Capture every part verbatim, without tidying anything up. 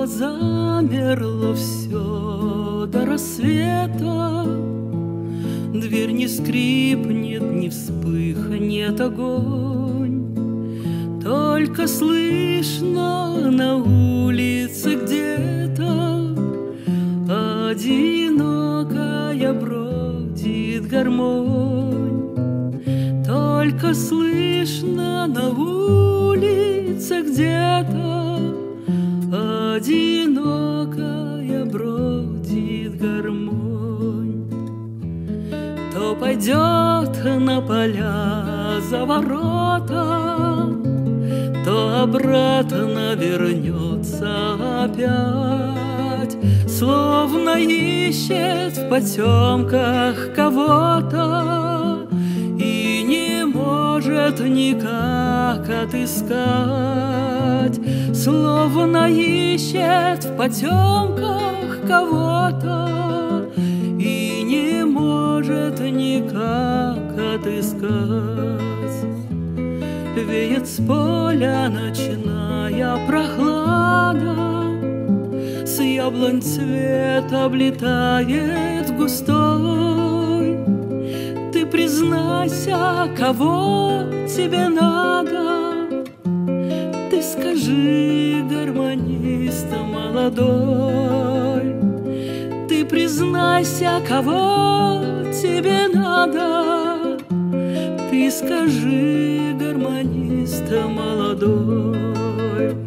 что замерло все до рассвета. Дверь не скрипнет, не вспыхнет огонь, только слышно на улице где-то одинокая бродит гармонь. Только слышно на улице где-то одинокая бродит гармонь. То пойдет на поля за ворота, то обратно вернется опять, словно ищет в потемках кого-то и не может никак отыскать, словно ищет в потемках кого-то и не может никак отыскать. Веет с поля ночная прохлада, с яблонь цвет облетает густой. Ты признайся, кого тебе надо, ты скажи, гармонист молодой. Ты признайся, кого тебе надо, ты скажи, гармонист молодой.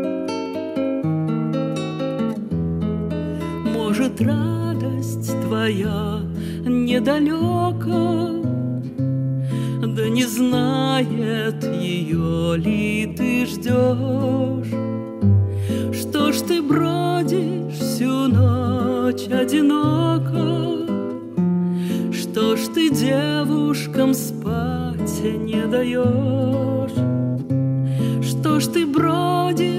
Может, радость твоя недалека, да не знает ее ли ты ждешь? Что ж ты бродишь всю ночь одиноко? Что ж ты девушкам спать не даешь? Что ж ты бродишь